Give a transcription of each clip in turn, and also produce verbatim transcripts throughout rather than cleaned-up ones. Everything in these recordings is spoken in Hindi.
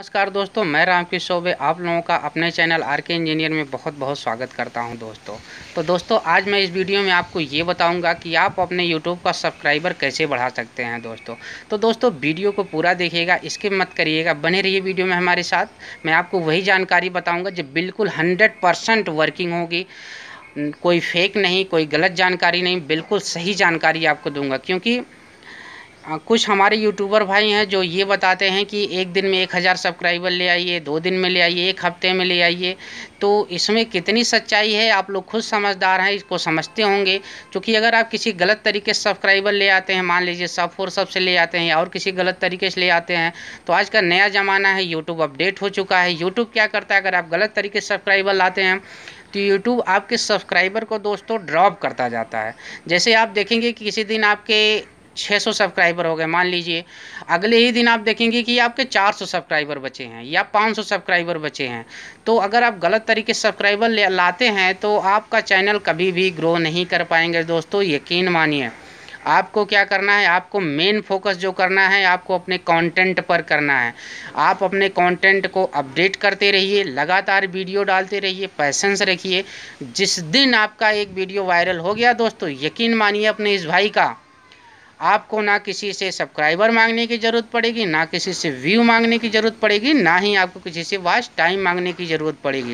नमस्कार दोस्तों, मैं रामकृष्ण चौबे आप लोगों का अपने चैनल आर के इंजीनियर में बहुत बहुत स्वागत करता हूं दोस्तों। तो दोस्तों आज मैं इस वीडियो में आपको ये बताऊंगा कि आप अपने यूट्यूब का सब्सक्राइबर कैसे बढ़ा सकते हैं दोस्तों। तो दोस्तों वीडियो को पूरा देखिएगा, स्किप मत करिएगा, बने रहिए वीडियो में हमारे साथ। मैं आपको वही जानकारी बताऊँगा जो बिल्कुल हंड्रेड परसेंट वर्किंग होगी। कोई फेक नहीं, कोई गलत जानकारी नहीं, बिल्कुल सही जानकारी आपको दूँगा। क्योंकि आ, कुछ हमारे यूट्यूबर भाई हैं जो ये बताते हैं कि एक दिन में एक हज़ार सब्सक्राइबर ले आइए, दो दिन में ले आइए, एक हफ्ते में ले आइए। तो इसमें कितनी सच्चाई है आप लोग खुद समझदार हैं, इसको समझते होंगे। क्योंकि अगर आप किसी गलत तरीके से सब्सक्राइबर ले आते हैं, मान लीजिए सब फोर सब से ले आते हैं और किसी गलत तरीके से ले आते हैं, तो आज का नया ज़माना है, यूट्यूब अपडेट हो चुका है। यूट्यूब क्या करता है, अगर आप गलत तरीके से सब्सक्राइबर लाते हैं तो यूट्यूब आपके सब्सक्राइबर को दोस्तों ड्रॉप करता जाता है। जैसे आप देखेंगे कि किसी दिन आपके छह सौ सब्सक्राइबर हो गए, मान लीजिए, अगले ही दिन आप देखेंगे कि आपके चार सौ सब्सक्राइबर बचे हैं या पाँच सौ सब्सक्राइबर बचे हैं। तो अगर आप गलत तरीके से सब्सक्राइबर लाते हैं तो आपका चैनल कभी भी ग्रो नहीं कर पाएंगे दोस्तों, यकीन मानिए। आपको क्या करना है, आपको मेन फोकस जो करना है आपको अपने कंटेंट पर करना है। आप अपने कंटेंट को अपडेट करते रहिए, लगातार वीडियो डालते रहिए, पैसेंस रखिए। जिस दिन आपका एक वीडियो वायरल हो गया दोस्तों, यकीन मानिए अपने इस भाई का, आपको ना किसी से सब्सक्राइबर मांगने की ज़रूरत पड़ेगी, ना किसी से व्यू मांगने की ज़रूरत पड़ेगी, ना ही आपको किसी से वॉच टाइम मांगने की ज़रूरत पड़ेगी।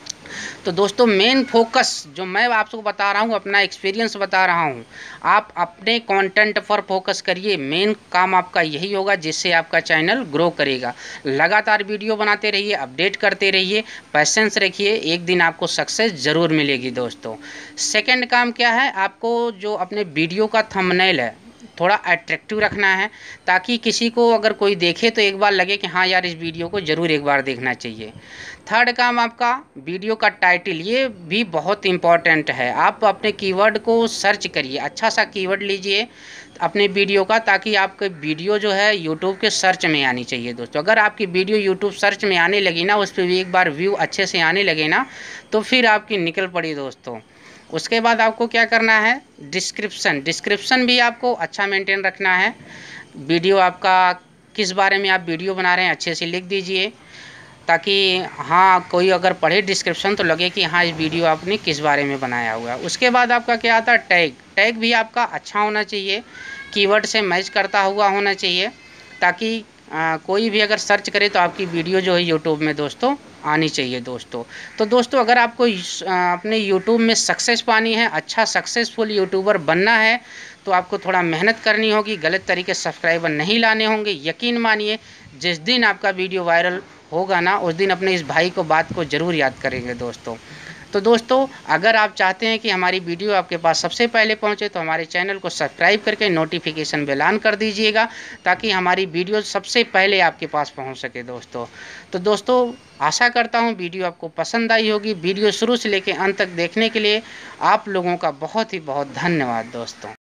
तो दोस्तों मेन फोकस जो मैं आपको बता रहा हूँ, अपना एक्सपीरियंस बता रहा हूँ, आप अपने कंटेंट पर फोकस करिए। मेन काम आपका यही होगा जिससे आपका चैनल ग्रो करेगा। लगातार वीडियो बनाते रहिए, अपडेट करते रहिए, पैसेंस रखिए, एक दिन आपको सक्सेस ज़रूर मिलेगी दोस्तों। सेकेंड काम क्या है, आपको जो अपने वीडियो का थंबनेल है थोड़ा अट्रैक्टिव रखना है, ताकि किसी को अगर कोई देखे तो एक बार लगे कि हाँ यार इस वीडियो को ज़रूर एक बार देखना चाहिए। थर्ड काम आपका वीडियो का टाइटल, ये भी बहुत इम्पॉर्टेंट है। आप अपने कीवर्ड को सर्च करिए, अच्छा सा कीवर्ड लीजिए अपने वीडियो का, ताकि आपके वीडियो जो है यूट्यूब के सर्च में आनी चाहिए दोस्तों। अगर आपकी वीडियो यूट्यूब सर्च में आने लगी ना, उस पर भी एक बार व्यू अच्छे से आने लगे ना, तो फिर आपकी निकल पड़ी दोस्तों। उसके बाद आपको क्या करना है, डिस्क्रिप्शन डिस्क्रिप्शन भी आपको अच्छा मेंटेन रखना है। वीडियो आपका किस बारे में आप वीडियो बना रहे हैं अच्छे से लिख दीजिए, ताकि हाँ कोई अगर पढ़े डिस्क्रिप्शन तो लगे कि हाँ इस वीडियो आपने किस बारे में बनाया हुआ है। उसके बाद आपका क्या आता है, टैग टैग भी आपका अच्छा होना चाहिए, कीवर्ड से मैच करता हुआ होना चाहिए, ताकि आ, कोई भी अगर सर्च करे तो आपकी वीडियो जो है यूट्यूब में दोस्तों आनी चाहिए दोस्तों। तो दोस्तों अगर आपको अपने यूट्यूब में सक्सेस पानी है, अच्छा सक्सेसफुल यूट्यूबर बनना है, तो आपको थोड़ा मेहनत करनी होगी, गलत तरीके से सब्सक्राइबर नहीं लाने होंगे। यकीन मानिए जिस दिन आपका वीडियो वायरल होगा ना, उस दिन अपने इस भाई को बात को ज़रूर याद करेंगे दोस्तों। तो दोस्तों अगर आप चाहते हैं कि हमारी वीडियो आपके पास सबसे पहले पहुंचे, तो हमारे चैनल को सब्सक्राइब करके नोटिफिकेशन बेल ऑन कर दीजिएगा, ताकि हमारी वीडियो सबसे पहले आपके पास पहुंच सके दोस्तों। तो दोस्तों आशा करता हूं वीडियो आपको पसंद आई होगी। वीडियो शुरू से लेकर अंत तक देखने के लिए आप लोगों का बहुत ही बहुत धन्यवाद दोस्तों।